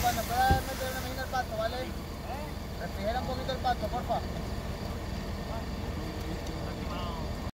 Bueno, puede meter una medida al pasto, ¿vale? Refrigera un poquito el pasto, porfa.